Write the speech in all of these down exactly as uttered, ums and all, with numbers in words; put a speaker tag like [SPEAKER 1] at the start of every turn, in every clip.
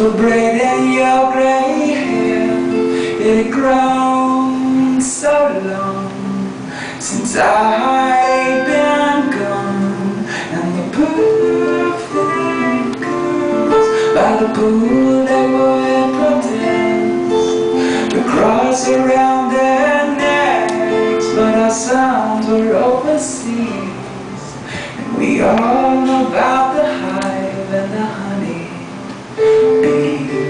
[SPEAKER 1] for braiding your grey hair. It had grown so long since I'd been gone, and the perfect girls by the pool, they would protest the cross around their necks, but our sons were overseas, and we all know about the hive and the honey bees.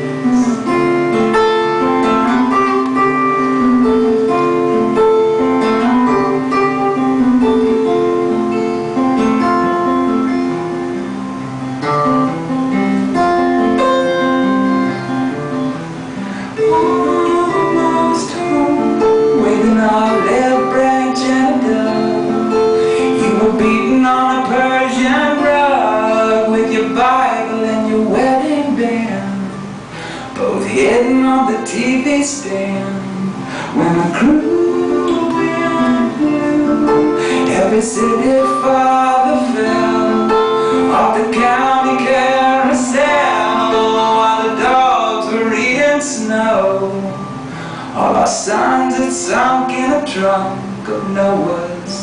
[SPEAKER 1] Almost home, with an olive branch and a dove. You were beating on a Persian rug with your Bible and your wedding band, both hidden on the T V stand. When the cruel wind blew, every city father fell off the county carousel, while the dogs were eating snow. All our sons had sunk in a trunk of Noah's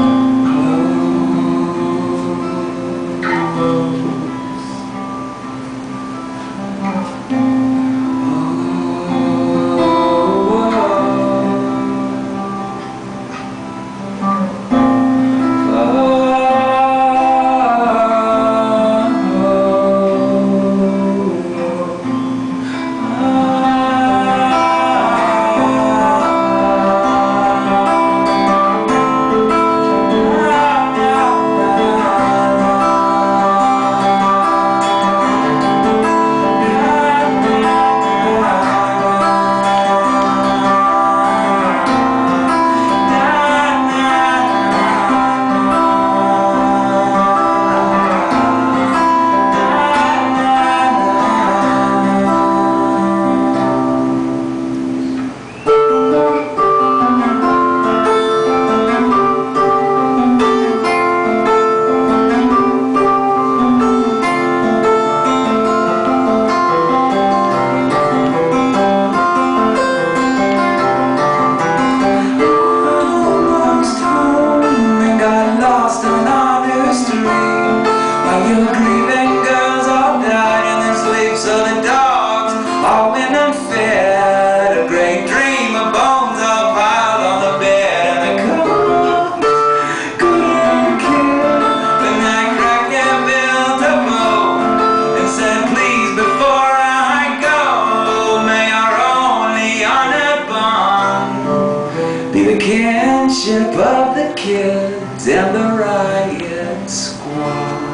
[SPEAKER 1] the kinship of the kids and the riot squad.